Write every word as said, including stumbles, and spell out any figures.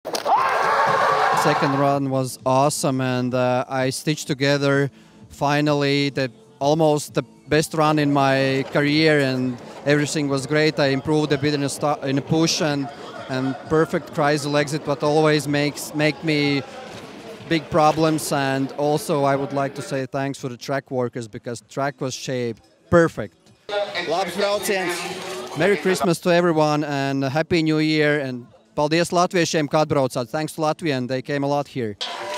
Second run was awesome, and uh, I stitched together finally the almost the best run in my career, and everything was great. I improved a bit in a, start, in a push and and perfect chrysal exit, but always makes make me big problems. And also I would like to say thanks for the track workers, because track was shaped perfect. Labs brauciens. Merry Christmas to everyone and Happy New Year, and paldies latviešiem, ka atbraucāt. Thanks to Latvian, they came a lot here.